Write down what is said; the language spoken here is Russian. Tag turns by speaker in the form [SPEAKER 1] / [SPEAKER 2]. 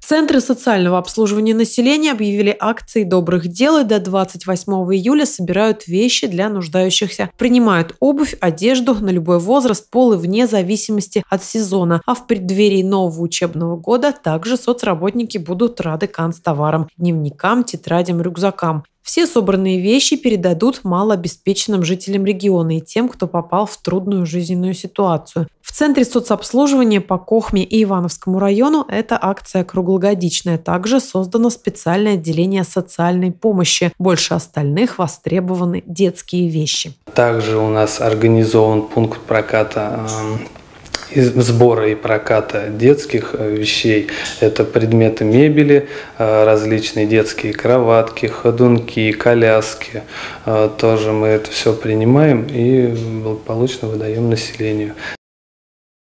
[SPEAKER 1] Центры социального обслуживания населения объявили акции добрых дел и до 28 июля собирают вещи для нуждающихся. Принимают обувь, одежду на любой возраст, пол и вне зависимости от сезона. А в преддверии нового учебного года также соцработники будут рады канцтоварам, дневникам, тетрадям, рюкзакам. Все собранные вещи передадут малообеспеченным жителям региона и тем, кто попал в трудную жизненную ситуацию. В Центре соцобслуживания по Кохме и Ивановскому району эта акция круглогодичная. Также создано специальное отделение социальной помощи. Больше остальных востребованы детские вещи.
[SPEAKER 2] Также у нас организован пункт проката сбора и проката детских вещей. Это предметы мебели, различные детские кроватки, ходунки, коляски. Тоже мы это все принимаем и благополучно выдаем населению.